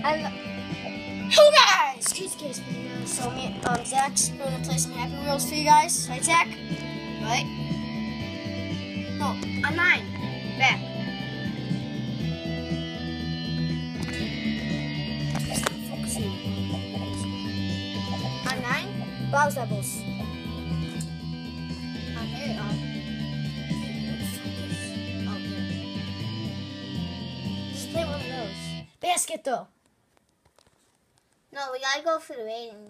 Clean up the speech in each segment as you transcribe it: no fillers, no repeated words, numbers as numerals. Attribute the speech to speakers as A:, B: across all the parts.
A: Hey guys! Case. So me, Zach's gonna play some Happy Wheels for you guys. Right, Zach? Right? No, on mine. Back. Focusing. On 9? Browse levels. On here, oh, yeah. Just play one of those. Basket though.
B: No, we gotta go for the ratings.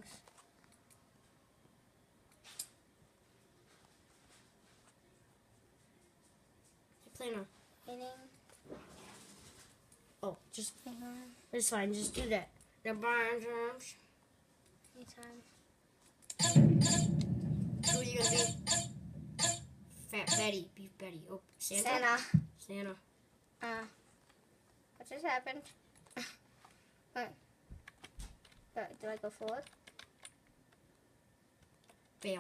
A: Play now.
B: Ratings.
A: Oh, just it's fine. Just do that. The barn drums.
B: Anytime.
A: Who are you gonna be? Fat Betty, Beef Betty. Oh, Santa. Santa.
B: What just happened? What? Do I go forward?
A: Fail.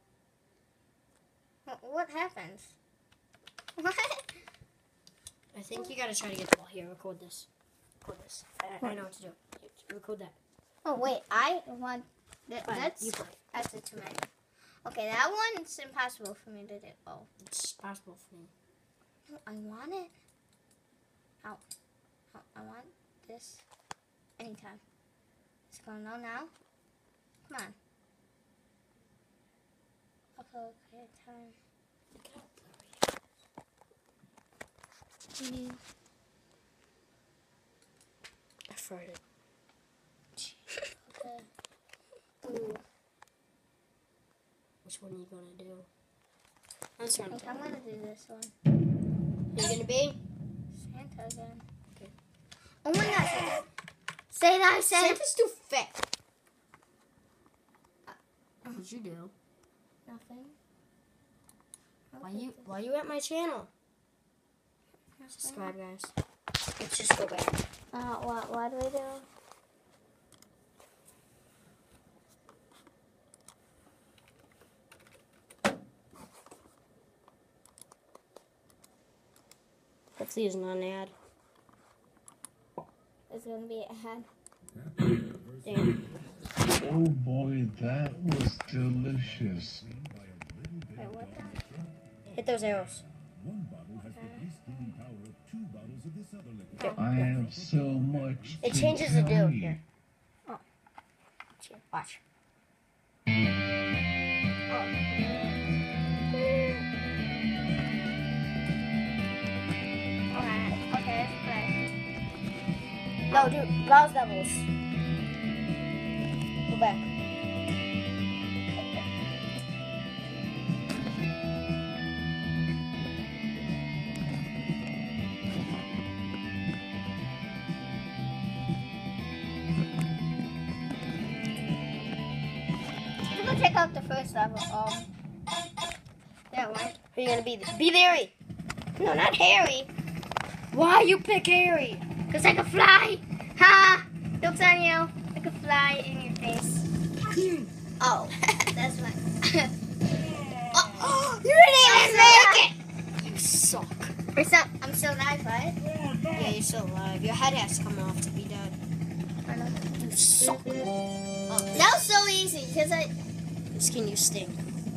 B: What happens? What?
A: I think you gotta try to get the ball here. Record this. Record this. I know what to do. Record that.
B: Oh wait, I want.
A: That's you play.
B: That's a too many. Okay, that one's impossible for me to do. Oh,
A: It's possible for me.
B: no, I want it. Ow. I want this. Anytime. It's going on now. Come on. Okay, time.
A: I farted.
B: Okay. Ooh.
A: Which one are you gonna do? That's
B: I
A: what
B: think I'm gonna do this one.
A: You're gonna be
B: Santa again.
A: Okay.
B: Oh my gosh. Santa. Say that I said.
A: Santa's too fat. What'd you do?
B: Nothing.
A: Why you at my channel?
B: Nothing.
A: Subscribe, guys. Let's just go back.
B: What do we do?
A: Hopefully it's not an ad.
B: It's gonna be a head.
A: Damn.
C: Oh boy, that was delicious.
B: Wait, what the?
A: Hit those arrows.
C: I have so much.
A: It
C: to
A: changes the
C: tell
A: do
C: you.
A: here. Oh. Watch.
B: Okay, let's play.
A: No, dude, browse levels. Go back.
B: Let's go check out the first level. Yeah, one.
A: Who are you gonna be? Be Harry. No, not Harry. Why you pick Harry?
B: Cause I can fly. Ha! Jokes on you. I can fly in your face. Oh, that's right.
A: Oh, you didn't even make it. You suck.
B: I'm still alive, right?
A: Yeah, you're still alive. Your head has to come off to be dead.
B: I know.
A: You suck.
B: Oh, that was so easy because I.
A: Skin, you stink.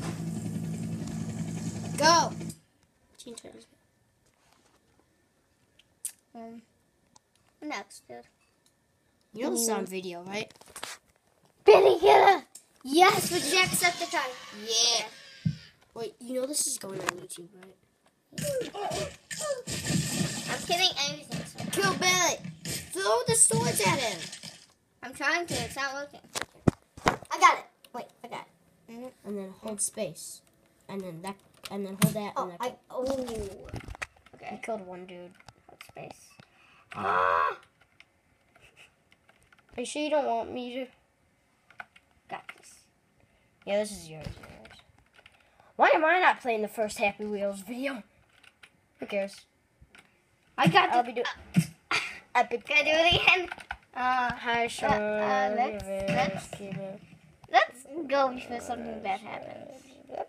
A: Go. Teen Titans.
B: Next, dude.
A: You know this is on video, right?
B: Billy Killer. Yes, with Jacksepticeye.
A: Yeah. Wait, you know this is going on YouTube, right?
B: I'm kidding everything. So.
A: Kill Billy. Throw the swords at him.
B: I'm trying to. It's not working.
A: I got it. Wait, I got it. And then hold space. And then that. And then hold that.
B: Oh,
A: and that. I
B: Okay.
A: killed one dude.
B: Hold space.
A: Are you sure you don't want me to?
B: Got this.
A: Yeah, this is yours. Why am I not playing the first Happy Wheels video? Who cares?
B: I got
A: I'll be doing epic.
B: Can I do it again?
A: Hi, Sean.
B: Let's go before something bad happens.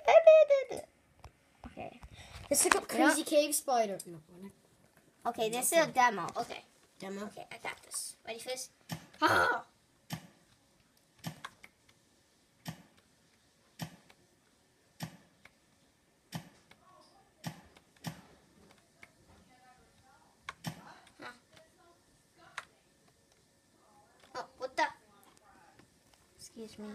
B: Okay.
A: Let's look up Crazy Cave Spider. No,
B: Okay, this is a demo. Okay.
A: Demo.
B: Okay, I got this. Ready for this?
A: Ah!
B: Oh, what the? Excuse me.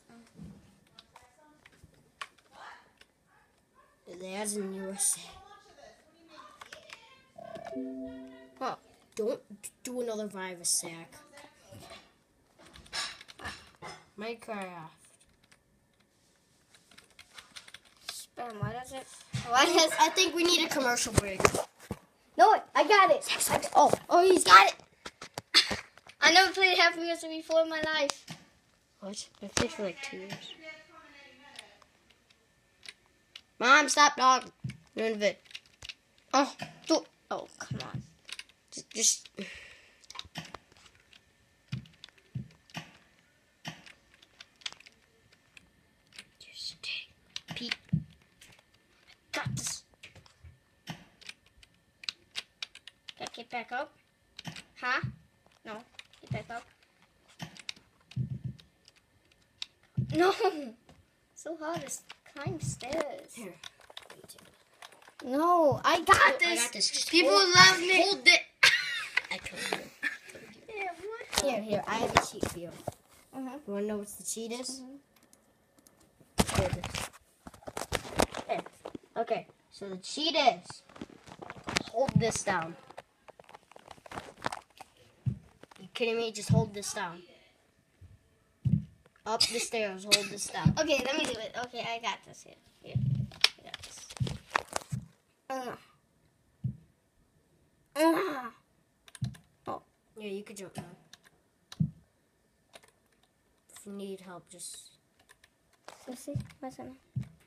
A: There's a newer sack.
B: Oh,
A: Don't do another virus sack. Minecraft.
B: spam. Why does it?
A: I think we need a commercial break.
B: No, I got it. Oh, he's got it. I never played Happy Wheels before in my life.
A: What? I played for like 2 years. Mom, stop, dog. You're in vid.
B: Oh, come on.
A: Just. Just take Pete.
B: Got this. Gotta get back up. Huh? No. Get back up. No. So hard to climb stairs.
A: Here.
B: No, I got this.
A: I got this. Just
B: People
A: hold-
B: love me.
A: Hold it. I told you.
B: Yeah, what?
A: Here, I have a cheat for you.
B: Uh-huh.
A: You wanna know what the cheat is?
B: Mhm.
A: Here it is. There. Okay, so the cheat is hold this down. You kidding me? Just hold this down. Up the stairs, hold this down.
B: Okay, let me do it. Okay, I got this here. Here. I got this.
A: Yeah, you could jump now. If you need help, just.
B: Let's see. What's in it?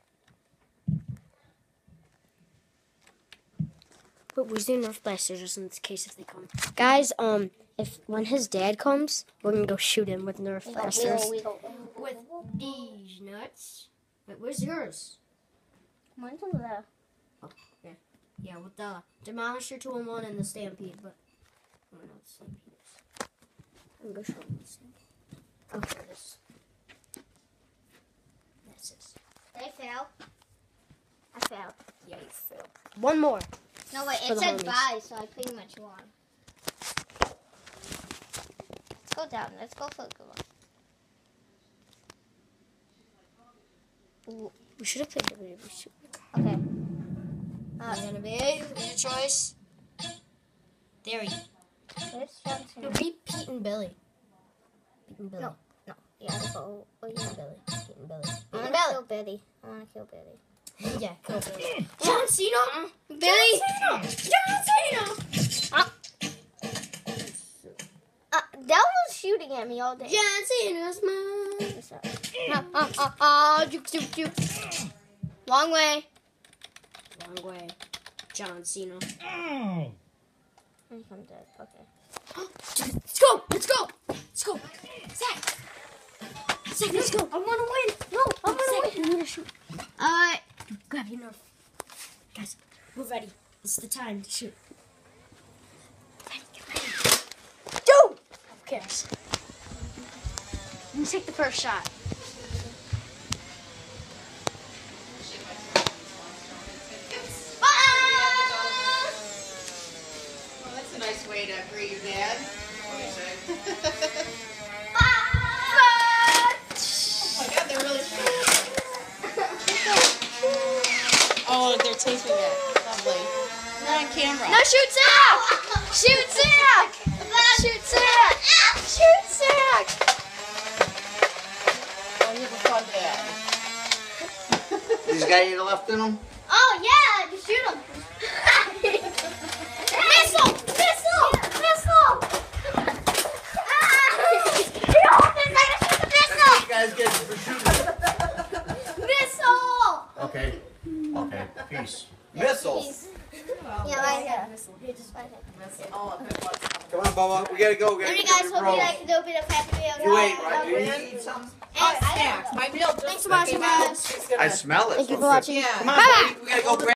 A: But we're doing Nerf blasters just in case if they come. Guys, if when his dad comes, we're gonna go shoot him with Nerf blasters. With these nuts. Wait, where's yours?
B: Mine's over there.
A: Yeah, with the Demolisher 2-in-1 and the Stampede, but I don't know what the Stampede is. I'm gonna go show him the Stampede. Oh, here it is. That's it.
B: Did I fail? I failed.
A: Yeah, you failed. One more.
B: No, wait,
A: For
B: it
A: the
B: said
A: homies.
B: bye, so I pretty much won. Let's go down. Let's go for a good one.
A: We should have played WWE Super.
B: Okay.
A: Gonna be your choice. There we go.
B: This Johnson.
A: No, be Pete and Billy. Pete and Billy.
B: No. You gotta go. Oh, yeah.
A: Billy. Pete and Billy.
B: I want to kill Billy. I want to kill Billy.
A: Yeah, kill Billy. John Cena!
B: Billy!
A: John Cena!
B: That was shooting at me all day.
A: John Cena's mine.
B: What's up? Juke. Long way.
A: Wrong way. John Cena.
B: I think I'm dead. Okay.
A: Let's go! Let's go! Let's go! Zach, let's go!
B: I want to win. No, I want to
A: Zach,
B: win.
A: you need to shoot. Grab your Nerf. Guys, we're ready. It's the time to shoot. Get ready. Dude! Who cares? You take the first shot.
D: Well, that's a nice way to greet your dad. Oh my God, they're really Oh, they're taping it. Lovely. They're on camera.
B: No, shoot Zach! Shoot Zach! Shoot Zach! Shoot Zach!
D: Oh, you have a fun dad.
E: These guys you left in them?
B: Oh, yeah! Just shoot him! Missile! Missile! Missile!
E: You guys get for shooting.
B: Missile!
E: Okay. Peace. Missiles.
B: Yeah, right here.
D: Oh, a good one.
E: Come on, Bubba. We gotta go.
B: Alright, guys, hope you like the bit of Happy Wheels.
E: You ate, right? Did you eat some?
D: Oh, snacks. My meal just
A: Thanks for watching,
D: came out.
A: guys.
D: It's gonna-
E: I smell it.
A: Thank you
E: so
A: for
E: good.
A: watching.
D: Yeah.
E: Come on,
B: Bye-bye.
E: buddy. We gotta go grab